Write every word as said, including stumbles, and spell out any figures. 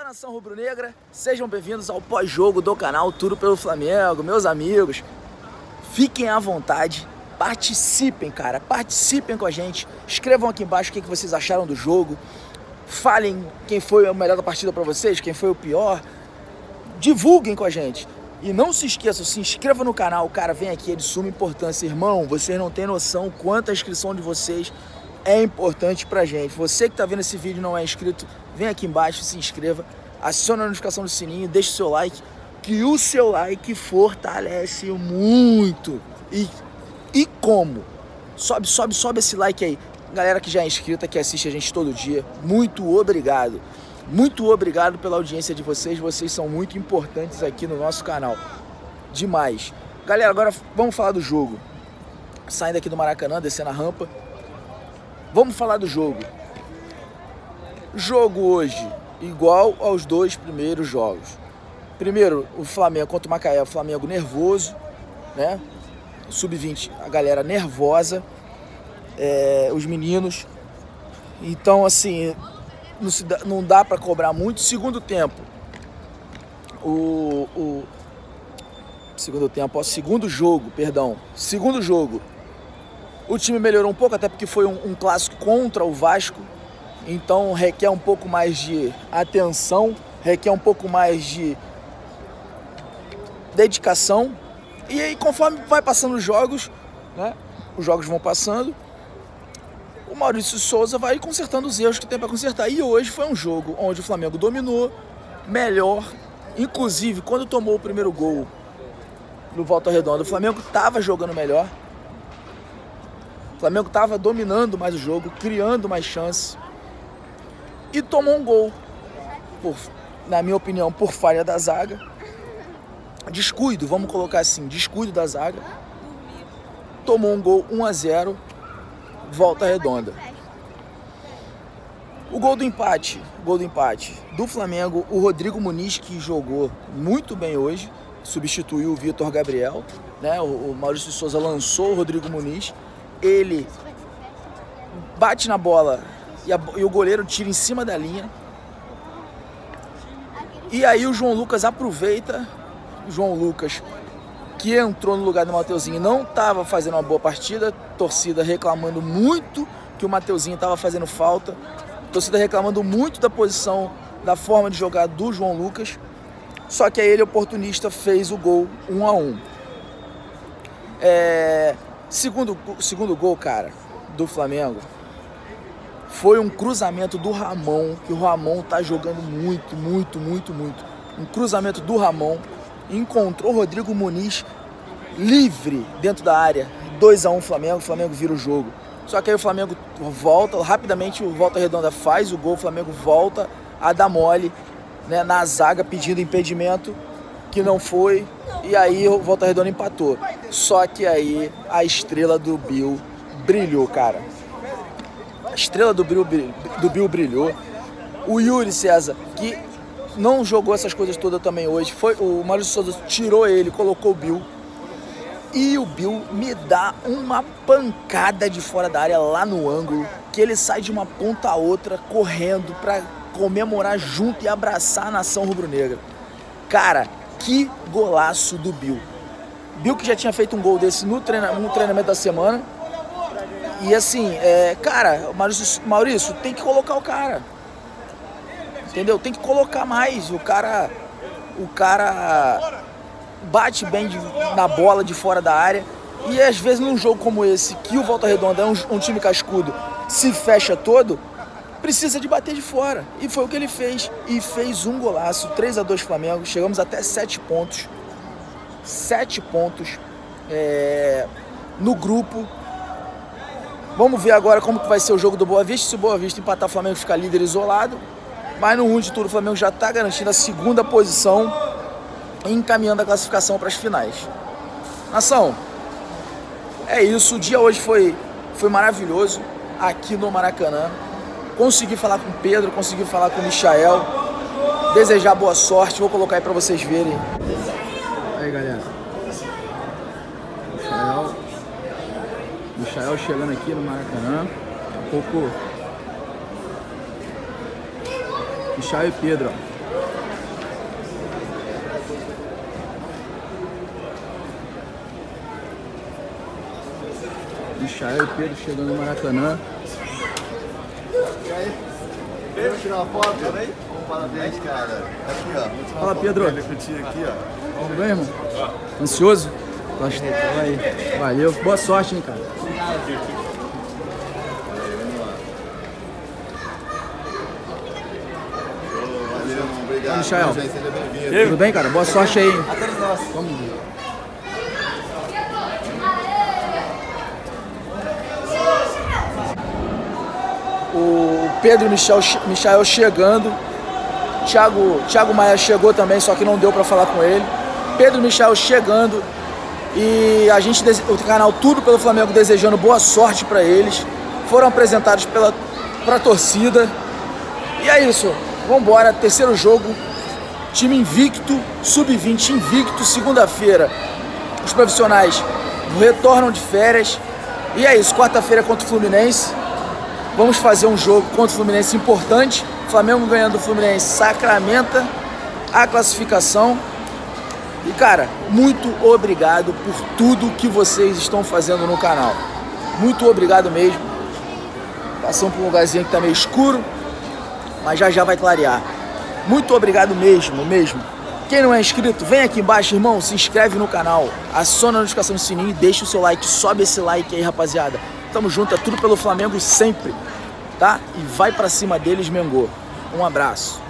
nação rubro-negra, sejam bem-vindos ao pós-jogo do canal Tudo pelo Flamengo. Meus amigos, fiquem à vontade, participem, cara, participem com a gente, escrevam aqui embaixo o que vocês acharam do jogo, falem quem foi o melhor da partida para vocês, quem foi o pior, divulguem com a gente. E não se esqueçam, se inscreva no canal, cara, vem aqui, é de suma importância, irmão, vocês não têm noção quanto a inscrição de vocês é importante pra gente. Você que tá vendo esse vídeo e não é inscrito, vem aqui embaixo, se inscreva, acione a notificação do sininho, deixe o seu like, que o seu like fortalece muito. E, e como? Sobe, sobe, sobe esse like aí. Galera que já é inscrita, que assiste a gente todo dia, muito obrigado. Muito obrigado pela audiência de vocês, vocês são muito importantes aqui no nosso canal. Demais. Galera, agora vamos falar do jogo. Saindo aqui do Maracanã, descendo a rampa. Vamos falar do jogo. Jogo hoje igual aos dois primeiros jogos. Primeiro, o Flamengo contra o Macaé, o Flamengo nervoso, né? sub vinte, a galera nervosa, é, os meninos. Então, assim, não, se dá, não dá para cobrar muito. Segundo tempo, o, o segundo tempo, ó, segundo jogo, perdão, segundo jogo. O time melhorou um pouco, até porque foi um, um clássico contra o Vasco, então requer um pouco mais de atenção, requer um pouco mais de dedicação. E aí, conforme vai passando os jogos, né, os jogos vão passando, o Maurício Souza vai consertando os erros que tem para consertar. E hoje foi um jogo onde o Flamengo dominou, melhor, inclusive quando tomou o primeiro gol no Volta Redonda, o Flamengo estava jogando melhor. O Flamengo estava dominando mais o jogo, criando mais chances e tomou um gol, por, na minha opinião, por falha da zaga. Descuido, vamos colocar assim, descuido da zaga. Tomou um gol um a zero, Volta Redonda. O gol do empate, gol do empate do Flamengo, o Rodrigo Muniz, que jogou muito bem hoje, substituiu o Vitor Gabriel, né? O, o Maurício Souza lançou o Rodrigo Muniz. Ele bate na bola e, a, e o goleiro tira em cima da linha. E aí o João Lucas aproveita. O João Lucas, que entrou no lugar do Mateuzinho, não estava fazendo uma boa partida. Torcida reclamando muito que o Mateuzinho estava fazendo falta. Torcida reclamando muito da posição, da forma de jogar do João Lucas. Só que aí ele, oportunista, fez o gol um a um. É... Segundo, segundo gol, cara, do Flamengo, foi um cruzamento do Ramon, que o Ramon tá jogando muito, muito, muito, muito. Um cruzamento do Ramon, encontrou o Rodrigo Muniz livre dentro da área, dois a um Flamengo, o Flamengo vira o jogo. Só que aí o Flamengo volta, rapidamente o Volta Redonda faz o gol, o Flamengo volta a dar mole, né, na zaga pedindo impedimento, que não foi. E aí o Volta Redonda empatou. Só que aí a estrela do Bill brilhou, cara. A estrela do Bill, do Bill brilhou. O Yuri César, que não jogou essas coisas todas também hoje, foi, o Maurício Souza tirou ele, colocou o Bill. E o Bill me dá uma pancada de fora da área lá no ângulo, que ele sai de uma ponta a outra correndo pra comemorar junto e abraçar a nação rubro-negra. Cara, que golaço do Bill. Bill que já tinha feito um gol desse no, treina, no treinamento da semana. E assim, é, cara, Maurício, Maurício, tem que colocar o cara. Entendeu? Tem que colocar mais. O cara, o cara bate bem de, na bola de fora da área. E às vezes num jogo como esse, que o Volta Redonda é um, um time cascudo, se fecha todo, precisa de bater de fora. E foi o que ele fez. E fez um golaço. três a dois Flamengo. Chegamos até sete pontos. sete pontos é, no grupo. Vamos ver agora como que vai ser o jogo do Boa Vista. Se o Boa Vista empatar, o Flamengo fica líder isolado. Mas no ruim de tudo, o Flamengo já está garantindo a segunda posição e encaminhando a classificação para as finais. Nação, é isso. O dia hoje foi, foi maravilhoso aqui no Maracanã. Consegui falar com o Pedro, consegui falar com o Michael, desejar boa sorte, vou colocar aí pra vocês verem. Aí, galera. Michael, Michael chegando aqui no Maracanã, daqui a pouco Michael e Pedro, ó. Michael e Pedro chegando no Maracanã. E aí? Vamos tirar uma foto? Peraí. Parabéns, cara. Aqui, ó. Fala, Pedro. Aqui, ó. Tudo bem, irmão? Ansioso? Valeu. Boa sorte, hein, cara. Valeu, obrigado. Michael. Seja bem-vindo. Tudo bem, cara? Boa sorte aí, hein? A todos nós. Vamos ver. O Pedro e Michel, Michael chegando. Thiago, Thiago Maia chegou também, só que não deu para falar com ele. Pedro e Michael chegando. E a gente, o canal Tudo pelo Flamengo, desejando boa sorte para eles. Foram apresentados pela pra torcida. E é isso. Vambora, terceiro jogo. Time invicto, sub vinte invicto. Segunda-feira, os profissionais retornam de férias. E é isso, quarta-feira contra o Fluminense. Vamos fazer um jogo contra o Fluminense importante. Flamengo ganhando o Fluminense sacramenta a classificação. E, cara, muito obrigado por tudo que vocês estão fazendo no canal. Muito obrigado mesmo. Passamos por um lugarzinho que tá meio escuro, mas já já vai clarear. Muito obrigado mesmo, mesmo. Quem não é inscrito, vem aqui embaixo, irmão, se inscreve no canal, aciona a notificação do sininho e deixa o seu like, sobe esse like aí, rapaziada. Tamo junto, é tudo pelo Flamengo sempre, tá? E vai pra cima deles, Mengô. Um abraço.